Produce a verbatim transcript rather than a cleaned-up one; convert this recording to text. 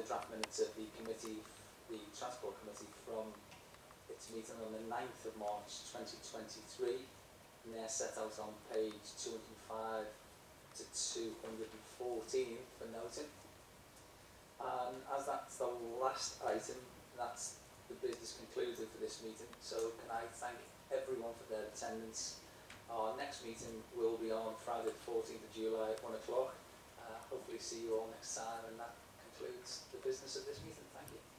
draft minutes of the committee, the Transport Committee, from its meeting on the ninth of March twenty twenty-three, and they're set out on page two hundred five to two hundred fourteen for noting. And as that's the last item, that's the business concluded for this meeting. So can I thank everyone for their attendance. Our next meeting will be on Friday the fourteenth of July at one o'clock. Uh, hopefully see you all next time, and that concludes the business of this meeting. Thank you.